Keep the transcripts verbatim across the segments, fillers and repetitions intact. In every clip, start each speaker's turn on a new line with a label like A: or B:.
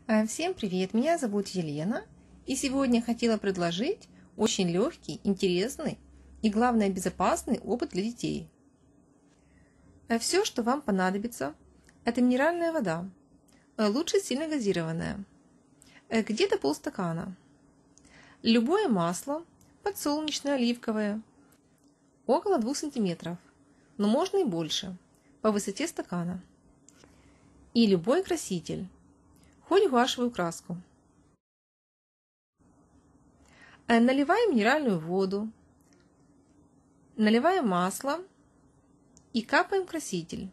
A: Э, Всем привет, меня зовут Елена, и сегодня хотела предложить очень легкий, интересный и, главное, безопасный опыт для детей. Все, что вам понадобится, это минеральная вода, э, лучше сильно газированная, э, где-то полстакана, любое масло, подсолнечное, оливковое, около двух сантиметров, но можно и больше, по высоте стакана, и любой краситель, хоть гуашевую краску. Наливаем минеральную воду, наливаем масло и капаем краситель.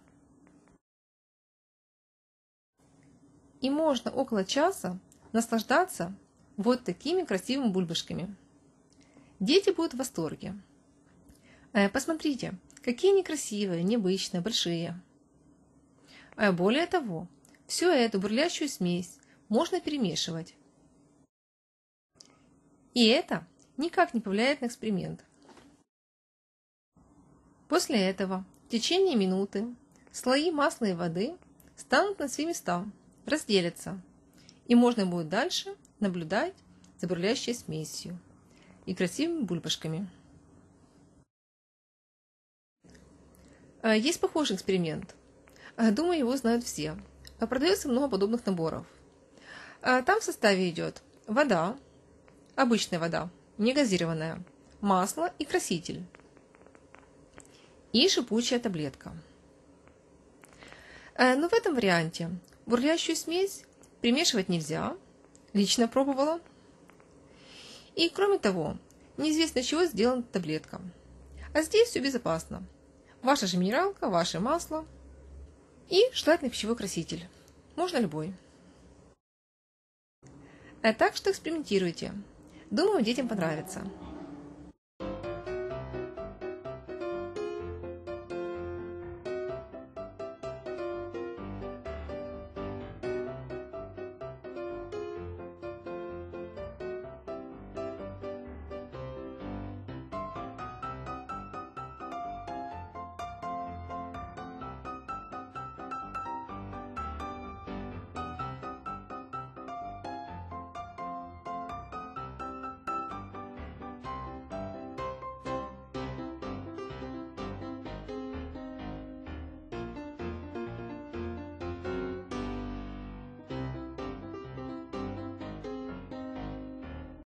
A: И можно около часа наслаждаться вот такими красивыми бульбашками. Дети будут в восторге. Посмотрите, какие они красивые, необычные, большие. Более того, всю эту бурлящую смесь можно перемешивать. И это никак не повлияет на эксперимент. После этого в течение минуты слои масла и воды станут на свои места, разделятся, и можно будет дальше наблюдать за бурлящей смесью и красивыми бульбашками. Есть похожий эксперимент. Думаю, его знают все. Продается много подобных наборов. Там в составе идет вода, обычная вода, не газированная, масло и краситель. И шипучая таблетка. Но в этом варианте бурлящую смесь примешивать нельзя. Лично пробовала. И кроме того, неизвестно из чего сделана таблетка. А здесь все безопасно. Ваша же минералка, ваше масло и желательно пищевой краситель. Можно любой. Так что экспериментируйте. Думаю, детям понравится.